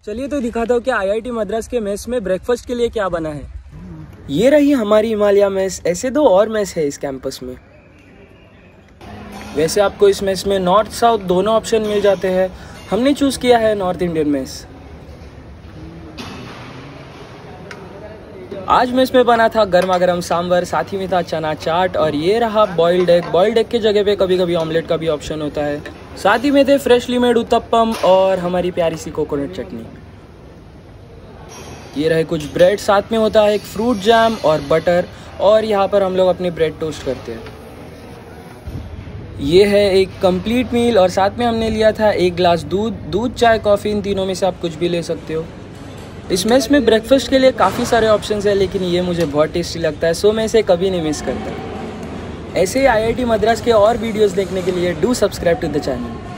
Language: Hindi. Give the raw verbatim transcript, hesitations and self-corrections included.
चलिए तो दिखाता हूँ कि आईआईटी मद्रास के मेस में ब्रेकफास्ट के लिए क्या बना है। ये रही हमारी हिमालय मेस। ऐसे दो और मेस है इस कैंपस में। वैसे आपको इस मेस में नॉर्थ साउथ दोनों ऑप्शन मिल जाते हैं। हमने चूज किया है नॉर्थ इंडियन मेस। आज मेस में बना था गर्मा गर्म सांभर, साथ ही में था चना चाट और ये रहा बॉइल्ड एग। बॉइल्ड एग के जगह पे कभी कभी ऑमलेट का भी ऑप्शन होता है। साथ ही में थे फ्रेशली मेड उत्तपम और हमारी प्यारी सी कोकोनट चटनी। ये रहे कुछ ब्रेड, साथ में होता है एक फ्रूट जैम और बटर, और यहाँ पर हम लोग अपनी ब्रेड टोस्ट करते हैं। ये है एक कंप्लीट मील और साथ में हमने लिया था एक ग्लास दूध। दूध चाय कॉफ़ी इन तीनों में से आप कुछ भी ले सकते हो। इस मेस में ब्रेकफास्ट के लिए काफ़ी सारे ऑप्शंस हैं, लेकिन ये मुझे बहुत टेस्टी लगता है, सो मैं इसे कभी नहीं मिस करता। ऐसे ही आईआईटी मद्रास के और वीडियोस देखने के लिए do subscribe to the channel.